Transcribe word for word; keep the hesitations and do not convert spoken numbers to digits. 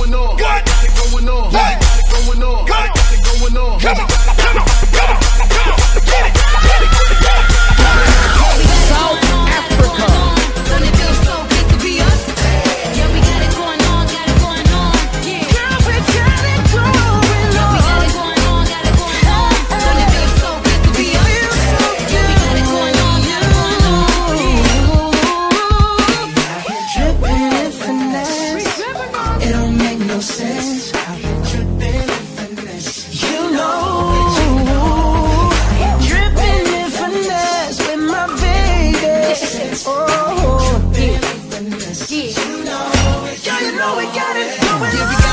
going on. What? Got it going on. What? Got it going on. Got it going on. Come on, come on, come on, come on. Get it, get it, get it. South Africa. Don't it feel so good to be us? Yeah, we got it going on, got it going on. Yeah, girl, we got it going on. Yeah, we got it going on, got it going on. Don't it feel so good to be us? Yeah, we got it going on, got it going on. Yeah. Dripping in finesse, it don't make no sense. Dripping in finesse, you know. Dripping in finesse with my baby. Oh, dripping in finesse, you know. Girl, you know we got it going on.